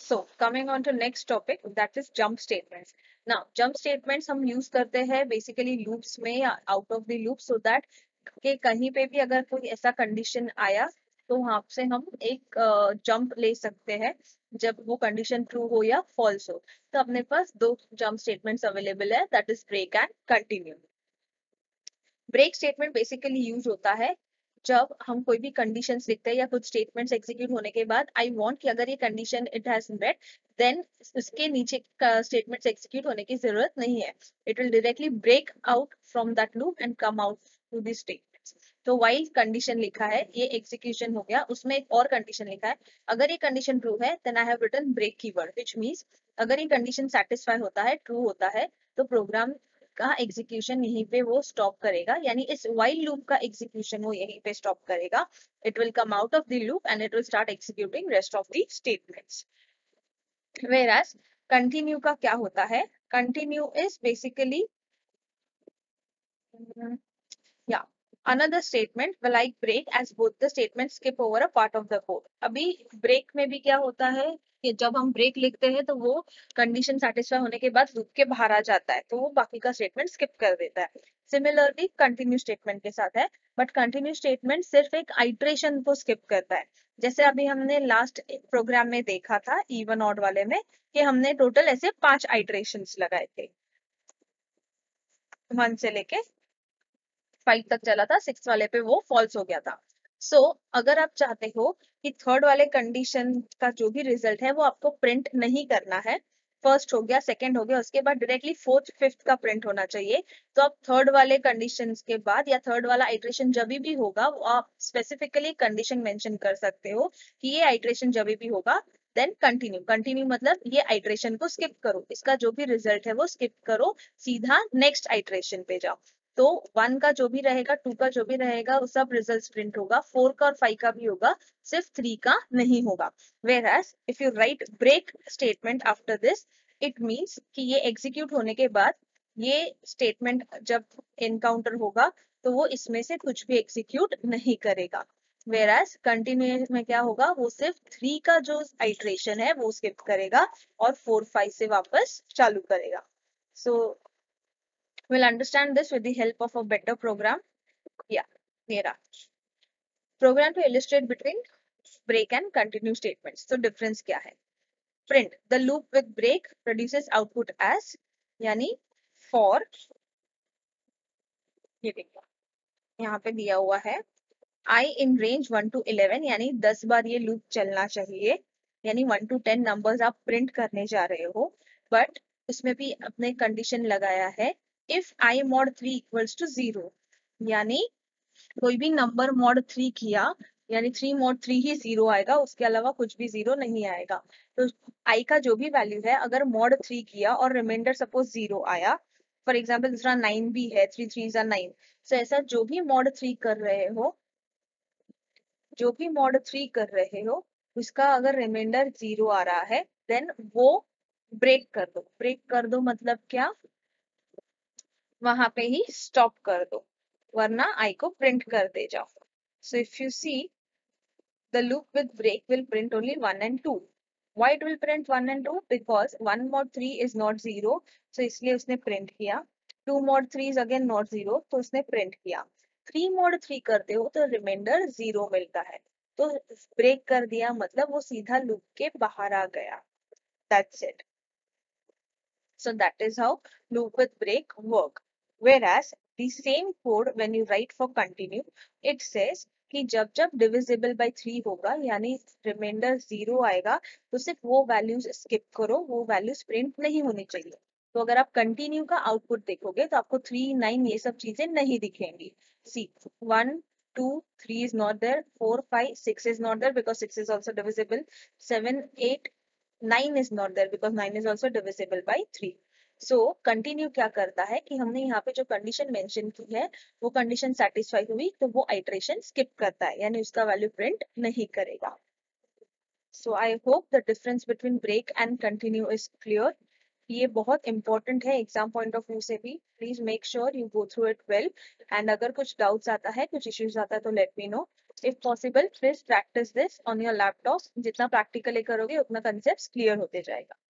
So coming on to next topic, that is jump statements. Now jump statements हम use करते हैं basically loops में या out of the loop, so that कि कहीं पे भी अगर कोई ऐसा कंडीशन आया तो वहां से हम एक जंप ले सकते हैं जब वो कंडीशन ट्रू हो या फॉल्स हो। तो अपने पास दो जंप स्टेटमेंट्स अवेलेबल है, that is break and continue. Break statement basically use होता है जब हम कोई भी कंडीशंस लिखते हैं या कुछ स्टेटमेंट्स एग्जीक्यूट होने के बाद आई वांट कि अगर ये condition it has met, then उसके नीचे स्टेटमेंट्स एग्जीक्यूट होने की जरूरत नहीं है। It will directly break out from that loop and come out to the statements. तो वाइल कंडीशन लिखा है, ये एग्जीक्यूशन हो गया, उसमें एक और कंडीशन लिखा है, अगर ये कंडीशन ट्रू है then I have written break keyword, which means अगर ये कंडीशन सेटिस्फाई होता है, ट्रू होता है, तो प्रोग्राम का एग्जीक्यूशन यहीं पे वो स्टॉप करेगा, यानी इस व्हाइल लूप का एग्जीक्यूशन वो यहीं पे स्टॉप करेगा। It will come out of the loop and it will start executing rest of the statements. whereas continue का क्या होता है, कंटिन्यू इज बेसिकली या another statement will like break as both the statements skip over a part of the code। अभी break में भी क्या होता है कि जब हम ब्रेक लिखते हैं तो वो कंडीशन सेटिस्फाई होने के बाद लूप के बाहर आ जाता है, तो वो बाकी का स्टेटमेंट स्किप कर देता है। सिमिलरली कंटिन्यू स्टेटमेंट के साथ है, बट कंटिन्यू स्टेटमेंट सिर्फ एक आइट्रेशन को स्किप करता है। जैसे अभी हमने लास्ट प्रोग्राम में देखा था इवन ऑड वाले में कि हमने टोटल ऐसे 5 आइट्रेशंस लगाए थे, 1 से लेके 5 तक चला था, 6 वाले पे वो फॉल्स हो गया था। सो अगर आप चाहते हो कि थर्ड वाले कंडीशन का जो भी रिजल्ट है वो आपको प्रिंट नहीं करना है, फर्स्ट हो गया, सेकंड हो गया, उसके बाद डायरेक्टली फोर्थ फिफ्थ का प्रिंट होना चाहिए, तो आप थर्ड वाले कंडीशन के बाद या थर्ड वाला आइट्रेशन जब भी होगा वो आप स्पेसिफिकली कंडीशन मेंशन कर सकते हो कि ये आइट्रेशन जब भी होगा देन कंटिन्यू। कंटिन्यू मतलब ये आइट्रेशन को स्किप करो, इसका जो भी रिजल्ट है वो स्किप करो, सीधा नेक्स्ट आइट्रेशन पे जाओ। तो 1 का जो भी रहेगा, 2 का जो भी रहेगा, वो सब रिजल्ट प्रिंट होगा, 4 का और 5 का भी होगा, सिर्फ 3 का नहीं होगा। whereas if you write break statement after this, it means कि ये एग्जीक्यूट होने के बाद ये स्टेटमेंट जब एनकाउंटर होगा तो वो इसमें से कुछ भी एग्जीक्यूट नहीं करेगा। whereas कंटिन्यू में क्या होगा, वो सिर्फ 3 का जो आइट्रेशन है वो स्किप करेगा और 4 5 से वापस चालू करेगा। सो we'll understand this with the help of a better program. Yeah, here are program to illustrate between break and continue statements. So difference क्या है? Print the loop with break produces output as, यानी for, ये देखो यहाँ पे दिया हुआ है I in range 1 to 11, यानी 10 बार ये लूप चलना चाहिए, यानी 1 to 10 नंबर्स आप प्रिंट करने जा रहे हो, बट उसमें भी अपने कंडीशन लगाया है if I mod 3 equals to 0, यानी कोई भी नंबर मॉड 3 किया यानी 3 मॉड 3 ही 0 आएगा, उसके अलावा कुछ भी 0 नहीं आएगा। तो आई का जो भी वैल्यू है, अगर मॉड 3 किया और रिमाइंडर सपोज 0 आया, फॉर एग्जाम्पल दूसरा 9 भी है, 3 3 9, सो ऐसा जो भी मॉड 3 कर रहे हो, जो भी मॉड 3 कर रहे हो, उसका अगर रिमाइंडर 0 आ रहा है देन वो ब्रेक कर दो। ब्रेक कर दो मतलब क्या, वहां पे ही स्टॉप कर दो, वरना आई को प्रिंट कर दे जाओ। So if you see the loop with break will print only 1 and 2. Why it will print 1 and 2? Because 1 mod 3 is not 0, so इसलिए उसने print किया। 2 mod 3 is again not 0, तो उसने print किया। 3 mod 3 करते हो तो रिमाइंडर 0 मिलता है, तो ब्रेक कर दिया मतलब वो सीधा लूप के बाहर आ गया। That's it. So that is how loop with break work. Whereas the same code when you write for continue, it says कि जब जब डिविजिबल बाय 3 होगा यानी रिमाइंडर 0 आएगा तो सिर्फ वो वैल्यूज स्किप करो, वो वैल्यूज प्रिंट नहीं होनी चाहिए। तो अगर आप कंटिन्यू का आउटपुट देखोगे तो आपको 3 9 ये सब चीजें नहीं दिखेंगी। See 1 2 3 is not there, 4 5 6 is not there because 6 is also divisible, 7 8 9 is not there because 9 is also divisible by 3. So continue क्या करता है कि हमने यहाँ पे जो कंडीशन मेंशन की है वो कंडीशन सेटिस्फाई हुई तो वो आइट्रेशन स्किप करता है, यानी उसका वैल्यू प्रिंट नहीं करेगा। So I hope the difference between break and continue is clear. ये बहुत इंपॉर्टेंट है एग्जाम पॉइंट ऑफ व्यू से भी, please make sure you go through it well, and अगर कुछ डाउट्स आता है, कुछ इश्यूज आता है तो let me know. If possible please practice this on your laptop, जितना प्रैक्टिकली करोगे उतना कंसेप्ट क्लियर होते जाएगा।